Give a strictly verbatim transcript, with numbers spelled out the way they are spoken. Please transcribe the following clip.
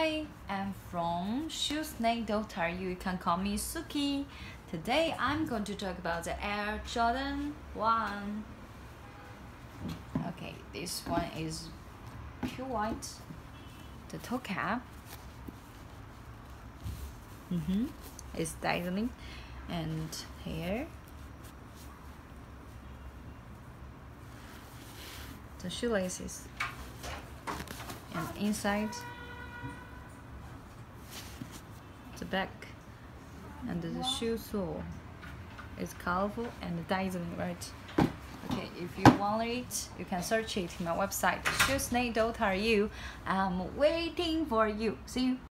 Hi, I'm from Shoes Snake Doctor. You can call me Suki. Today I'm going to talk about the Air Jordan one. Okay, this one is pure white. The toe cap mm-hmm. is dazzling, and here the shoelaces, and inside the back, and the shoe sole is colorful and dazzling, right? Okay, if you want it, you can search it in my website. Shoes Snake Doctor. You, I'm waiting for you. See you.